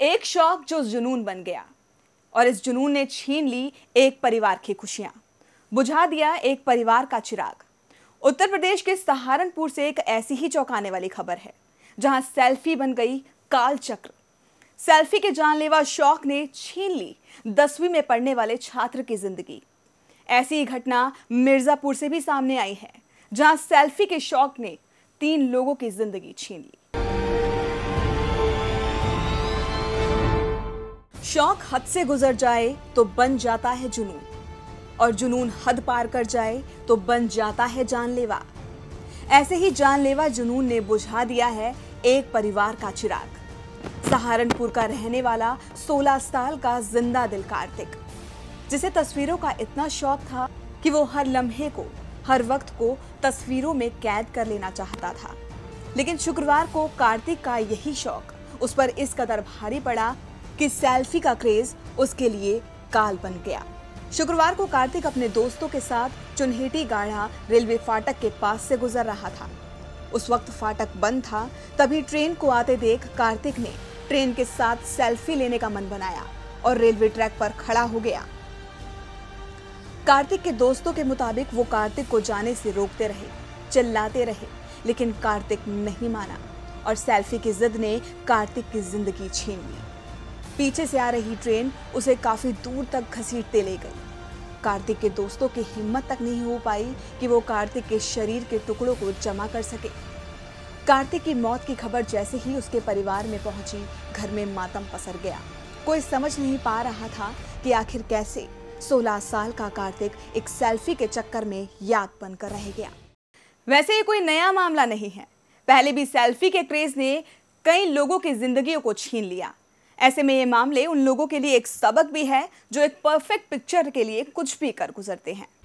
एक शौक जो जुनून बन गया और इस जुनून ने छीन ली एक परिवार की खुशियां, बुझा दिया एक परिवार का चिराग। उत्तर प्रदेश के सहारनपुर से एक ऐसी ही चौंकाने वाली खबर है जहां सेल्फी बन गई काल चक्र। सेल्फी के जानलेवा शौक ने छीन ली 10वीं में पढ़ने वाले छात्र की जिंदगी। ऐसी ही घटना मिर्जापुर से भी सामने आई है जहां सेल्फी के शौक ने 3 लोगों की जिंदगी छीन ली। शौक हद से गुजर जाए तो बन जाता है जुनून, और जुनून हद पार कर जाए तो बन जाता है जानलेवा। ऐसे ही जानलेवा जुनून ने बुझा दिया है एक परिवार का चिराग। सहारनपुर का रहने वाला 16 साल का जिंदा दिल कार्तिक, जिसे तस्वीरों का इतना शौक था कि वो हर लम्हे को, हर वक्त को तस्वीरों में कैद कर लेना चाहता था। लेकिन शुक्रवार को कार्तिक का यही शौक उस पर इस कदर भारी पड़ा कि सेल्फी का क्रेज उसके लिए काल बन गया। शुक्रवार को कार्तिक अपने दोस्तों के साथ चुनहेटी गाढ़ा रेलवे फाटक के पास से गुजर रहा था। उस वक्त फाटक बंद था, तभी ट्रेन को आते देख कार्तिक ने ट्रेन के साथ सेल्फी लेने का मन बनाया और रेलवे ट्रैक पर खड़ा हो गया। कार्तिक के दोस्तों के मुताबिक वो कार्तिक को जाने से रोकते रहे, चिल्लाते रहे, लेकिन कार्तिक नहीं माना और सेल्फी की जिद ने कार्तिक की जिंदगी छीन ली। पीछे से आ रही ट्रेन उसे काफी दूर तक घसीटते ले गई। कार्तिक के दोस्तों की हिम्मत तक नहीं हो पाई कि वो कार्तिक के शरीर के टुकड़ों को जमा कर सके। कार्तिक की मौत की खबर जैसे ही उसके परिवार में पहुंची, घर में मातम पसर गया। कोई समझ नहीं पा रहा था कि आखिर कैसे 16 साल का कार्तिक एक सेल्फी के चक्कर में याद बनकर रह गया। वैसे ये कोई नया मामला नहीं है, पहले भी सेल्फी के क्रेज ने कई लोगों की जिंदगियों को छीन लिया। ऐसे में ये मामले उन लोगों के लिए एक सबक भी है जो एक परफेक्ट पिक्चर के लिए कुछ भी कर गुजरते हैं।